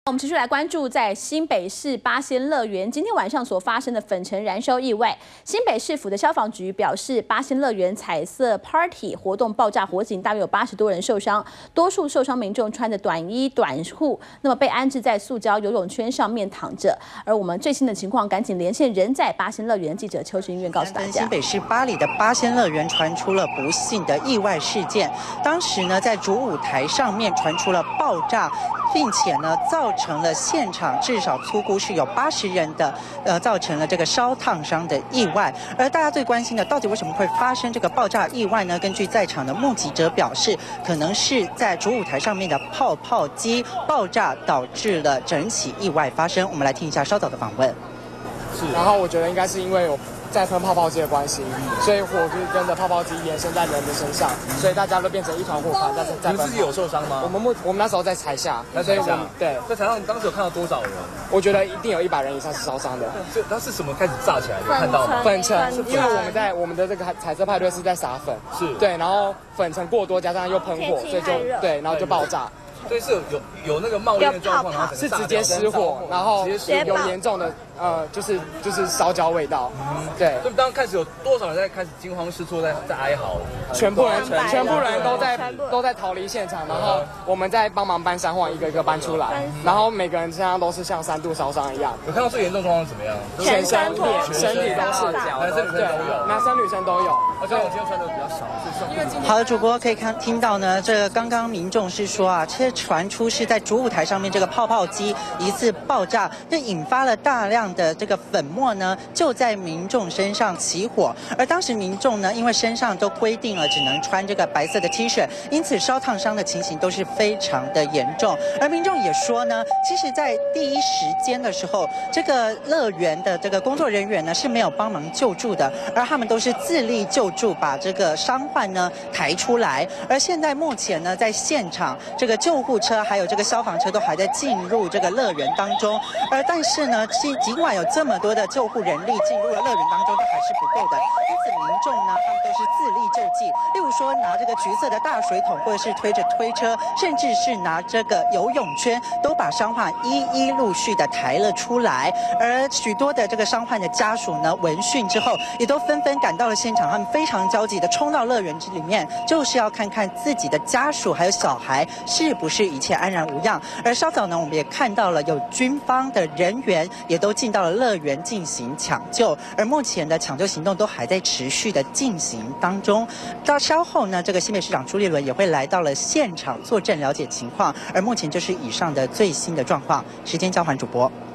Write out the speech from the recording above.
我们持续来关注在新北市八仙乐园今天晚上所发生的粉尘燃烧意外。新北市府的消防局表示，八仙乐园彩色 Party 活动爆炸火警，大约有80多人受伤，多数受伤民众穿着短衣短裤，那么被安置在塑胶游泳圈上面躺着。而我们最新的情况，赶紧连线人在八仙乐园记者邱群苑告诉大家。 新北市八里的八仙乐园传出了不幸的意外事件，当时呢在主舞台上面传出了爆炸，并且呢造成了现场至少粗估是有80人的造成了这个烧烫伤的意外。而大家最关心的，到底为什么会发生这个爆炸意外呢？根据在场的目击者表示，可能是在主舞台上面的泡泡机爆炸导致了整起意外发生。我们来听一下稍早的访问。 然后我觉得应该是因为有在喷泡泡机的关系，所以火就是跟着泡泡机延伸在人的身上，所以大家都变成一团火花。你们自己有受伤吗？ 我们那时候在台下， 所以我们对在台上当时有看到多少人？ 我觉得一定有100人以上是烧伤的。 那是什么开始炸起来的？看到吗？ 粉尘，因为我们的这个彩色派对是在撒粉，是对，然后粉尘过多加上又喷火，所以就对，然后就爆炸。 所以是有那个冒烟的状况， 是直接失火，然后有严重的就是烧焦味道。对。所以当开始有多少人在开始惊慌失措，在哀嚎？ 全部人都在逃离现场，然后我们在帮忙搬山货，一个一个搬出来，然后每个人身上都是像3度烧伤一样。 有看到最严重状况怎么样？ 全身、脸、身体都是， 男生女生都有， 男生女生都有。 而且我今天穿的比较少， 好的，主播可以听到呢，这个刚刚民众是说啊，传出是在主舞台上面这个泡泡机疑似爆炸，这引发了大量的这个粉末呢，就在民众身上起火。而当时民众呢，因为身上都规定了只能穿这个白色的 T 恤，因此烧烫伤的情形都是非常的严重。而民众也说呢，其实在第一时间的时候，这个乐园的这个工作人员呢是没有帮忙救助的，而他们都是自力救助，把这个伤患呢抬出来。而现在目前呢，在现场这个救护车还有这个消防车都还在进入这个乐园当中，但是呢，尽管有这么多的救护人力进入了乐园当中，都还是不够的。因此，民众呢，他们都是自力救济，例如说拿这个橘色的大水桶，或者是推着推车，甚至是拿这个游泳圈，都把伤患一一陆续的抬了出来。而许多的这个伤患的家属呢，闻讯之后，也都纷纷赶到了现场，他们非常焦急的冲到乐园里面，就是要看看自己的家属还有小孩是不是一切安然无恙。而稍早呢，我们也看到了有军方的人员也都进到了乐园进行抢救，而目前的抢救行动都还在持续的进行当中。到稍后呢，这个新北市长朱立伦也会来到了现场坐镇了解情况。而目前就是以上的最新的状况。时间交还主播。